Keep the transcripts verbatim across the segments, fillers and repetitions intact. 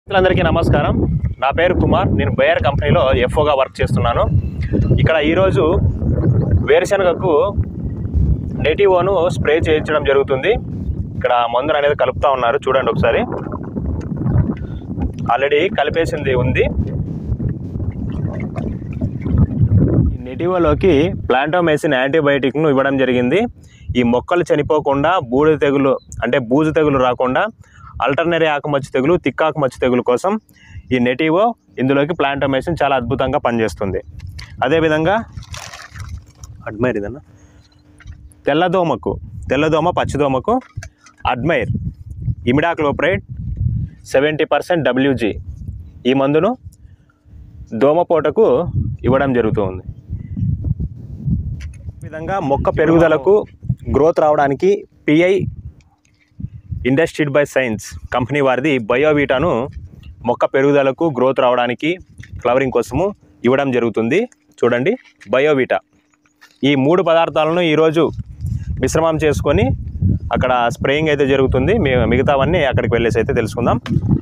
అందరికీ నమస్కారం. నా పేరు కుమార్. నేను బయర్ కంపెనీలో ఎఫ్ఓగా వర్క్ చేస్తున్నాను. ఇక్కడ ఈరోజు వేరుశనగకు నెటివోను స్ప్రే చేయించడం జరుగుతుంది. ఇక్కడ మందులు అనేది కలుపుతూ ఉన్నారు, చూడండి ఒకసారి. ఆల్రెడీ కలిపేసింది ఉంది. నెటివోలోకి ప్లాంటోమైసిన్ యాంటీబయాటిక్ను ఇవ్వడం జరిగింది. ఈ మొక్కలు చనిపోకుండా బూడిద తెగులు అంటే బూజు తెగులు రాకుండా ఆల్టర్నరీ ఆకుమచ్చ తెగులు, తిక్కాకుమచ్చ తెగులు కోసం ఈ నెటివో ఇందులోకి ప్లాంటోమైసిన్ చాలా అద్భుతంగా పనిచేస్తుంది. అదేవిధంగా అడ్మైర్ ఇదన్నా తెల్లదోమకు తెల్లదోమ పచ్చిదోమకు Admire imidacloprid seventy percent WG ఈ మందును దోమపోటకు ఇవ్వడం జరుగుతుంది. ఈ విధంగా మొక్క పెరుగుదలకు గ్రోత్ రావడానికి PI industries by science company వారిది బయోవీటాను మొక్క పెరుగుదలకు గ్రోత్ రావడానికి ఫ్లవరింగ్ కోసము ఇవ్వడం జరుగుతుంది. చూడండి, బయోవీటా ఈ మూడు పదార్థాలను ఈరోజు మిశ్రమం చేసుకొని అక్కడ స్ప్రేయింగ్ అయితే జరుగుతుంది. మిగతావన్నీ అక్కడికి వెళ్ళేసి అయితే తెలుసుకుందాం.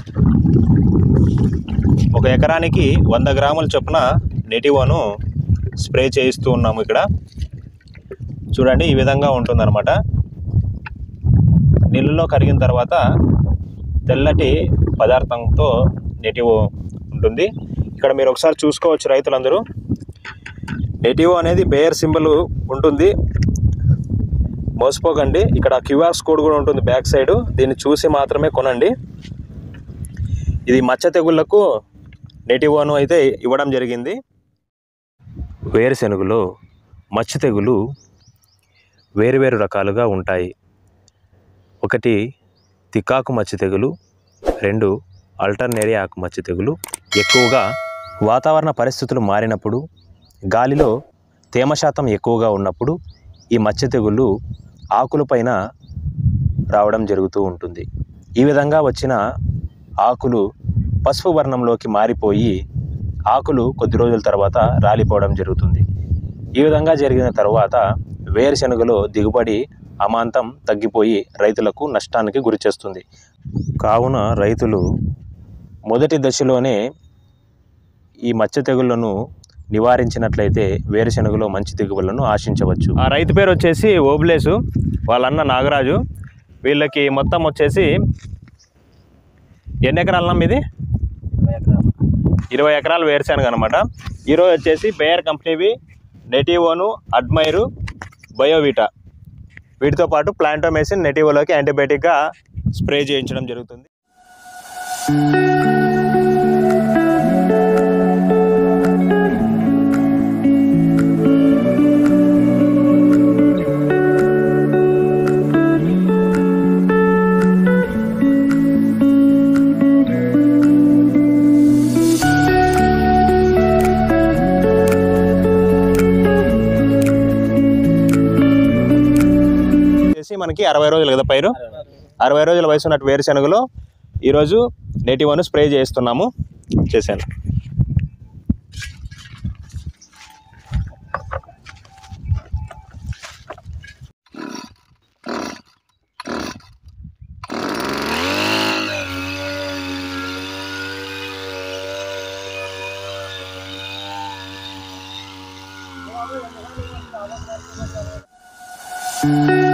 ఒక ఎకరానికి వంద గ్రాముల చొప్పున నెటివోను స్ప్రే చేయిస్తూ ఉన్నాము. ఇక్కడ చూడండి, ఈ విధంగా ఉంటుందన్నమాట. నీళ్ళలో కరిగిన తర్వాత తెల్లటి పదార్థంతో నెటివో ఉంటుంది. ఇక్కడ మీరు ఒకసారి చూసుకోవచ్చు రైతులందరూ. నెటివో అనేది బేయర్ సింబల్ ఉంటుంది, మోసపోకండి. ఇక్కడ క్యూఆర్ కోడ్ కూడా ఉంటుంది బ్యాక్ సైడ్, దీన్ని చూసి మాత్రమే కొనండి. ఇది మచ్చ తెగుళ్లకు నెటివోను అయితే ఇవ్వడం జరిగింది. వేరుశెనగలో మచ్చ తెగులు వేరువేరు రకాలుగా ఉంటాయి. ఒకటి తిక్కాకు మచ్చ తెగులు, రెండు ఆల్టర్నరీ ఆకు మచ్చ తెగులు. ఎక్కువగా వాతావరణ పరిస్థితులు మారినప్పుడు, గాలిలో తేమ శాతం ఎక్కువగా ఉన్నప్పుడు ఈ మచ్చ తెగులు ఆకులపైన రావడం జరుగుతూ ఉంటుంది. ఈ విధంగా వచ్చిన ఆకులు పసుపు వర్ణంలోకి మారిపోయి ఆకులు కొద్ది రోజుల తర్వాత రాలిపోవడం జరుగుతుంది. ఈ విధంగా జరిగిన తర్వాత వేరుశెనగలో దిగుబడి అమాంతం తగ్గిపోయి రైతులకు నష్టానికి గురి చేస్తుంది. కావున రైతులు మొదటి దశలోనే ఈ మచ్చ తెగుళ్లను నివారించినట్లయితే వేరుశెనగలో మంచి దిగుబడులను ఆశించవచ్చు. ఆ రైతు పేరు వచ్చేసి ఓబ్లేసు, వాళ్ళన్న నాగరాజు. వీళ్ళకి మొత్తం వచ్చేసి ఎన్ని ఎకరాల ఇది ఇరవై ఎకరాలు వేరుశెనగ అనమాట. ఈరోజు వచ్చేసి బేయర్ కంపెనీవి నెటివోను, అడ్మైరు, బయోవీటా వీటితో పాటు ప్లాంటోమైసిన్ నెటివోలోకి యాంటీబయాటిక్గా స్ప్రే చేయించడం జరుగుతుంది. మనకి అరవై రోజులు కదా పైరు, అరవై రోజుల వయసు ఉన్నట్టు వేరుశెనగలో ఈరోజు నెటివోను స్ప్రే చేస్తున్నాము. చేశాను. Thank you.